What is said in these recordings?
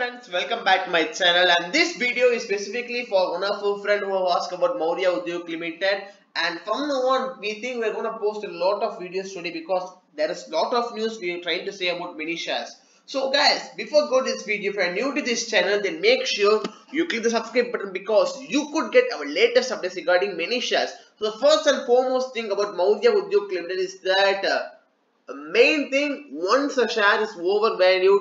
friends, welcome back to my channel, and this video is specifically for one of our friend who asked about Maurya Udyog Limited. And from now on we think we're going to post a lot of videos today because there is a lot of news we are trying to say about mini shares. So guys, before go to this video, if you are new to this channel, then make sure you click the subscribe button because you could get our latest updates regarding mini shares. So the first and foremost thing about Maurya Udyog Limited is that main thing, once a share is overvalued,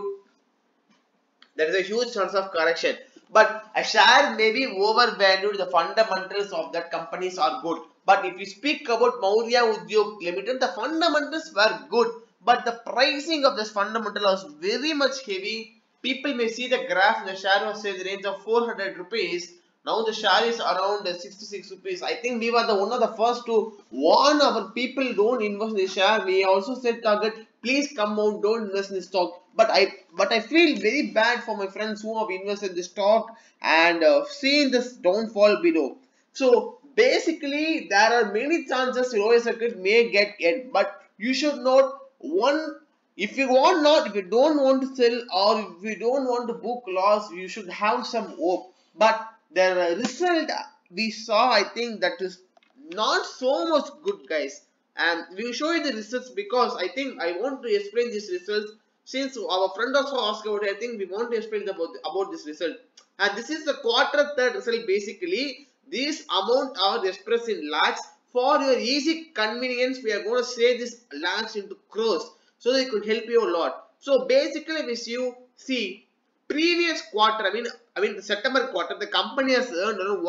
there is a huge chance of correction. But a share may be overvalued, the fundamentals of that companies are good. But if you speak about Maurya Udyog Limited, the fundamentals were good, but the pricing of this fundamental was very much heavy. People may see the graph, the share was in the range of 400 rupees. Now the share is around 66 rupees. I think we were the one of the first to warn our people, don't invest in the share. We also said target, please come out, don't invest in the stock. But I feel very bad for my friends who have invested in the stock and seen this downfall below. So basically there are many chances ROI circuit may get hit, but you should note one. If you don't want to sell, or if you don't want to book loss, you should have some hope. But the result we saw, I think that is not so much good, guys. And we will show you the results because I think I want to explain these results. Since our friend also asked about it, I think we want to explain about this result. And this is the quarter third result. Basically, these amount are expressed in lakhs. For your easy convenience, we are going to say this lakhs into crores, so that it could help you a lot. So basically, if you see previous quarter, I mean the September quarter, the company has earned around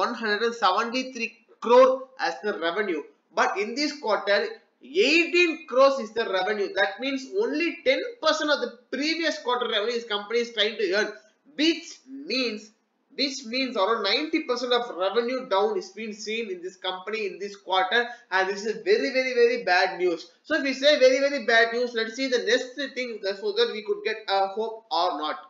173 crore as the revenue. But in this quarter, 18 crores is the revenue. That means only 10% of the previous quarter revenue this company is trying to earn, which means around 90% of revenue down is being seen in this company in this quarter, and this is very bad news. So if we say very bad news, let's see the next thing so that we could get a hope or not.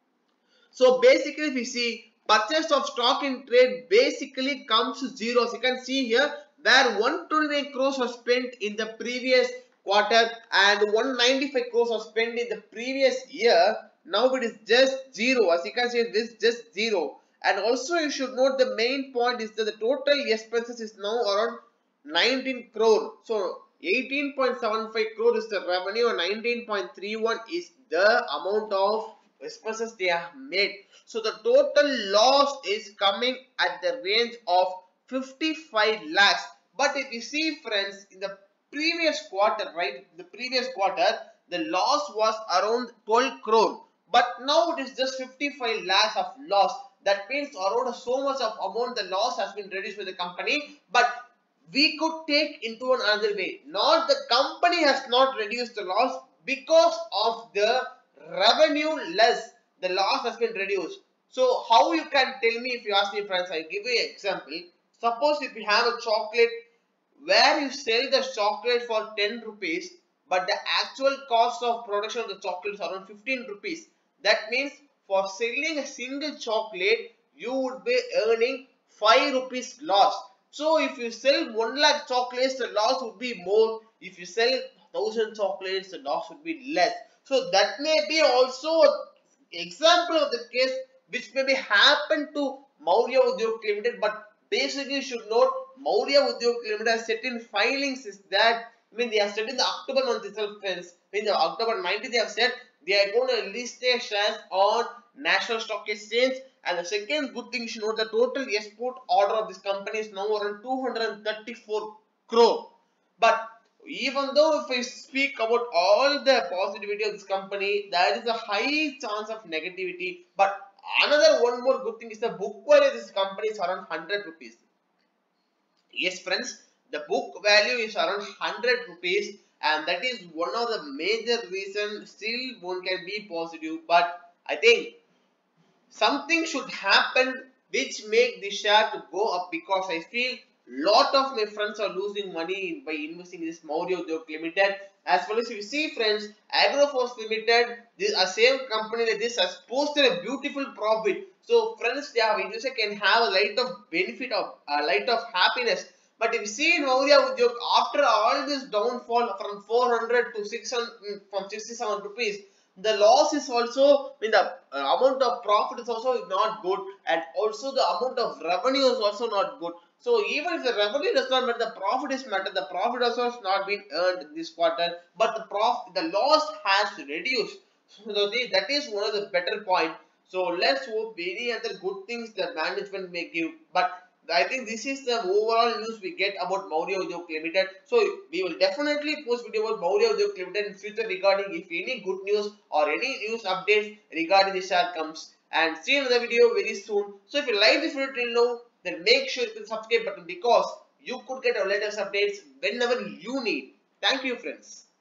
So basically, if we see purchase of stock in trade basically comes to zero. So you can see here where 129 crores was spent in the previous quarter and 195 crores was spent in the previous year. Now it is just zero. As you can see, this is just zero. And also you should note the main point is that the total expenses is now around 19 crore. So 18.75 crore is the revenue and 19.31 is the amount of expenses they have made. So the total loss is coming at the range of 55 lakhs. But if you see, friends, in the previous quarter, right, the loss was around 12 crore. But now it is just 55 lakhs of loss. That means around so much of amount the loss has been reduced with the company. But we could take into another way. Not the company has not reduced the loss, because of the revenue less, the loss has been reduced. So how you can tell me, if you ask me, friends, I give you an example. Suppose if you have a chocolate where you sell the chocolate for 10 rupees, but the actual cost of production of the chocolate is around 15 rupees. That means for selling a single chocolate, you would be earning 5 rupees loss. So if you sell 1 lakh chocolates, the loss would be more. If you sell 1000 chocolates, the loss would be less. So that may be also an example of the case which may be happened to Maurya Udyog Limited. But basically you should note Maurya Udyog Limited has certain filings is that, they have said in the October month itself, friends. In the October 19th, they have said they are going to list their shares on National Stock Exchange. And the second good thing you should note, the total export order of this company is now around 234 crore. But even though if I speak about all the positivity of this company, there is a high chance of negativity. But another one more good thing is the book value of this company is around 100 rupees. Yes, friends, the book value is around 100 rupees, and that is one of the major reasons still one can be positive. But I think something should happen which make the share to go up, because I feel lot of my friends are losing money by investing in this Maurya Udyog Limited. As well as you see, friends, Agroforce Limited, this a same company like this has posted a beautiful profit. So friends, they have investor can have a light of benefit of a light of happiness. But if you see in Maurya Udyog, after all this downfall from 400 to 600, from 67 rupees, the loss is also, the amount of profit is also not good, and also the amount of revenue is also not good. So even if the revenue does not matter, the profit is matter. The profit also has not been earned this quarter, but the loss has reduced. So that is one of the better point. So let's hope any other good things the management may give. But I think this is the overall news we get about Maurya Udyog Limited. So we will definitely post video about Maurya Udyog Limited in future regarding if any good news or any news updates regarding the share comes. And see you in the video very soon. So if you like this video till now, then make sure you hit the subscribe button because you could get our latest updates whenever you need. Thank you, friends.